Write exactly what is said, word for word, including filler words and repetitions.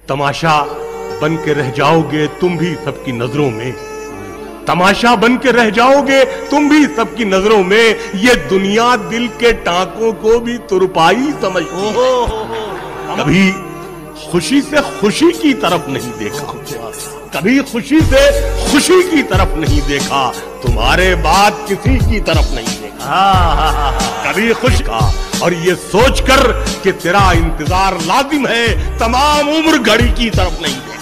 तमाशा बन के रह जाओगे तुम भी सबकी नजरों में, तमाशा बन के रह जाओगे तुम भी सबकी नजरों में। ये दुनिया दिल के टांकों को भी तुरपाई समझती है। कभी खुशी से खुशी की तरफ नहीं देखा, कभी खुशी से खुशी की तरफ नहीं देखा, तुम्हारे बाद किसी की तरफ नहीं देखा। कभी खुश का और ये सोचकर कि तेरा इंतजार लाजिम है, तमाम उम्र घड़ी की तरफ नहीं देखा।